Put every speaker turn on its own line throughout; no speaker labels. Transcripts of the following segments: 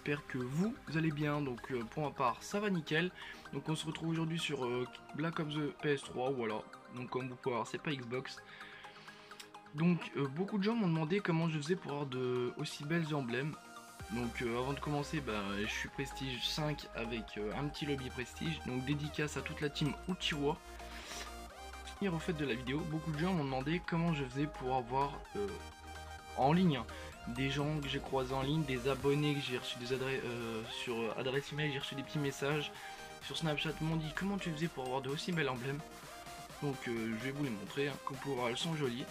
j'espère que vous allez bien. Donc pour ma part ça va nickel. Donc on se retrouve aujourd'hui sur Black Ops the PS3, voilà. Donc comme vous pouvez voir c'est pas Xbox. Donc beaucoup de gens m'ont demandé comment je faisais pour avoir de aussi belles emblèmes. Donc avant de commencer, je suis Prestige 5 avec un petit lobby Prestige. Donc dédicace à toute la team Uchiwa. Au fait de la vidéo, beaucoup de gens m'ont demandé comment je faisais pour avoir en ligne des gens que j'ai croisés en ligne, des abonnés que j'ai reçu des adresses sur adresse email, j'ai reçu des petits messages sur Snapchat, m'ont dit comment tu faisais pour avoir de aussi belles emblèmes. Donc je vais vous les montrer, hein, comme pour voir elles sont jolies.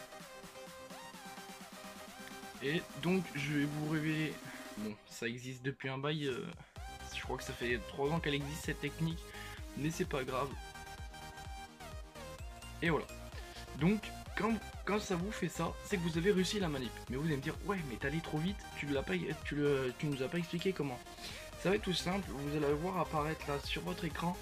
Et donc je vais vous révéler, bon ça existe depuis un bail, je crois que ça fait 3 ans qu'elle existe cette technique, mais c'est pas grave. Et voilà. Donc quand ça vous fait ça, c'est que vous avez réussi la manip. Mais vous allez me dire, ouais mais t'es allé trop vite, tu nous as pas expliqué comment. Ça va être tout simple, vous allez voir apparaître là sur votre écran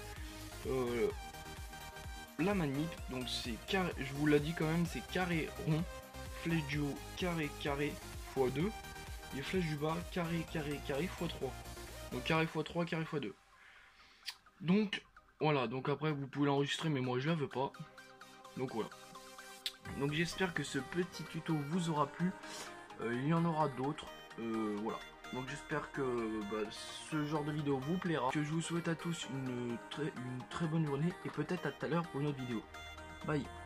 la manip. Donc c'est carré, je vous l'ai dit quand même, c'est carré rond, flèche du haut carré carré x2, et flèche du bas carré carré carré x3. Donc carré x3 carré x2. Donc voilà, donc après vous pouvez l'enregistrer mais moi je la veux pas. Donc voilà. Donc j'espère que ce petit tuto vous aura plu. Il y en aura d'autres. Voilà. Donc j'espère que ce genre de vidéo vous plaira. Que je vous souhaite à tous une très bonne journée et peut-être à tout à l'heure pour une autre vidéo. Bye.